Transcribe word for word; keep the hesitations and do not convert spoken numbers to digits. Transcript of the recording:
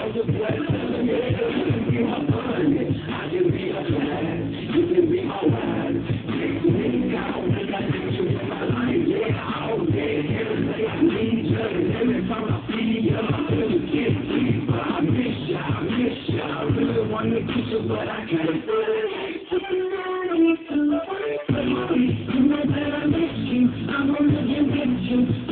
on the sweat. You can be my money, I can be a man. You can be my wife. Next week, I don't think I need you in my life. Yeah, all day, every day I need you. Every time I see you, I feel it get deep. But I miss you, I miss you. I really want to kiss you, but I can't. You know that I miss you. I'm gonna get with you.